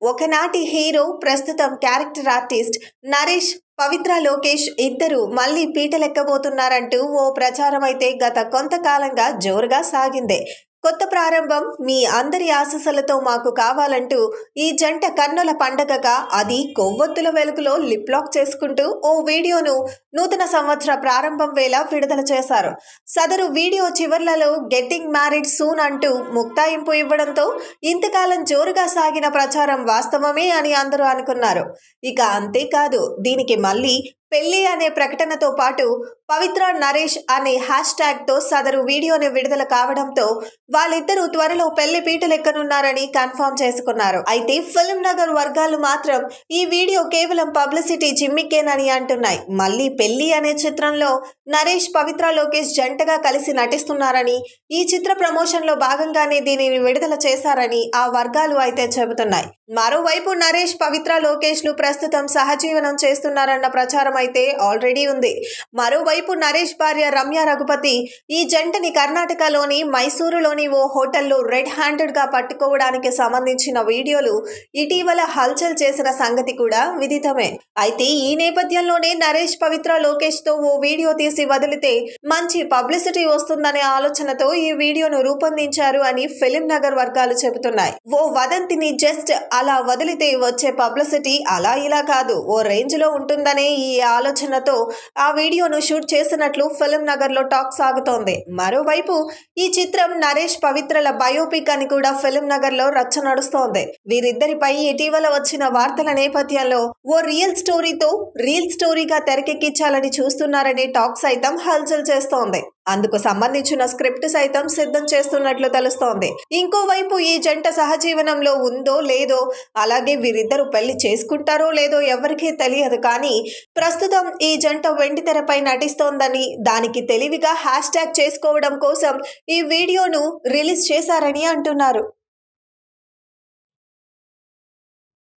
ఒకనాటి హీరో ప్రస్తుతం character artist Naresh Pavitra Lokesh ఇద్దరు మళ్ళీ పీటలెక్కబోతున్నారంటూ ఓ ప్రచారం అయితే గత కొంతకాలంగా జోరుగా సాగిందే. కొత్త ప్రారంభం మీ అందరి ఆశీస్సులతో మాకు కావాలంటూ ఈ జంట కన్నుల పండగగా అది కొవ్వొత్తుల వెలుగులో లిప్ లాక్ చేసుకుంటూ ఓ వీడియోను నూతన సంవత్సర ప్రారంభం వేళ విడుదల చేశారు. సదరు వీడియో చివర్లలో గెట్టింగ్ మ్యారీడ్ సూన్ అంటూ ముక్తాయింపు ఇవ్వడంతో ఇంతకాలం జోరుగా సాగిన ప్రచారం వాస్తవమే అని అందరూ అనుకున్నారు. ఇక అంతేకాదు, దీనికి మళ్ళీ పెళ్లి అనే ప్రకటనతో పాటు పవిత్ర నరేష్ అనే హ్యాష్ ట్యాగ్ తో సదరు వీడియోని విడుదల కావడంతో వాళ్ళిద్దరూ త్వరలో పెళ్లి పీటలెక్కనున్నారని కన్ఫర్మ్ చేసుకున్నారు. అయితే ఫిల్మ్ నగర్ వర్గాలు మాత్రం ఈ వీడియో కేవలం పబ్లిసిటీ జిమ్మికేనని అంటున్నాయి. మళ్ళీ పెళ్లి అనే చిత్రంలో నరేష్ పవిత్ర లోకేష్ జంటగా కలిసి నటిస్తున్నారని, ఈ చిత్ర ప్రమోషన్ లో భాగంగానే దీనిని విడుదల చేశారని ఆ వర్గాలు అయితే చెబుతున్నాయి. మరోవైపు నరేష్ పవిత్ర లోకేష్ లు ప్రస్తుతం సహజీవనం చేస్తున్నారన్న ప్రచారం అయితే ఆల్రెడీ ఉంది. మరోవైపు నరేష్ భార్య రమ్య రఘుపతి ఈ జంటని కర్ణాటకలోని మైసూరులోని ఓ హోటల్లో రెడ్ హ్యాండెడ్ గా పట్టుకోవడానికి సంబంధించిన వీడియోలు ఇటీవల హల్చల్ చేసిన సంగతి కూడా విదితమే. అయితే ఈ నేపథ్యంలోనే నరేష్ పవిత్ర లోకేష్ తో ఓ వీడియో తీసి వదిలితే మంచి పబ్లిసిటీ వస్తుందనే ఆలోచనతో ఈ వీడియోను రూపొందించారు అని ఫిల్మ్ నగర్ వర్గాలు చెబుతున్నాయి. ఓ వదంతిని జస్ట్ అలా వదిలితే వచ్చే పబ్లిసిటీ అలా ఇలా కాదు, ఓ రేంజ్ లో ఉంటుందనే ఈ ఆలోచనతో ఆ వీడియోను షూట్ చేసినట్లు ఫిల్మ్ నగర్ లో టాక్ సాగుతోంది. మరోవైపు ఈ చిత్రం నరేష్ పవిత్రల బయోపిక్ అని కూడా ఫిల్మ్ నగర్ లో రచ్చ నడుస్తోంది. వీరిద్దరిపై ఇటీవల వచ్చిన వార్తల నేపథ్యంలో ఓ రియల్ స్టోరీగా తెరకెక్కించాలని చూస్తున్నారనే టాక్ సైతం హల్చల్ చేస్తోంది. అందుకు సంబంధించిన స్క్రిప్ట్ సైతం సిద్ధం చేస్తున్నట్లు తెలుస్తోంది. ఇంకోవైపు ఈ జంట సహజీవనంలో ఉందో లేదో, అలాగే వీరిద్దరూ పెళ్లి చేసుకుంటారో లేదో ఎవరికీ తెలియదు. కానీ ప్రస్తుతం ఈ జంట వెండితెరపై నటిస్తోందని, దానికి తెలివిగా హ్యాష్ ట్యాగ్ చేసుకోవడం కోసం ఈ వీడియోను రిలీజ్ చేశారని అంటున్నారు.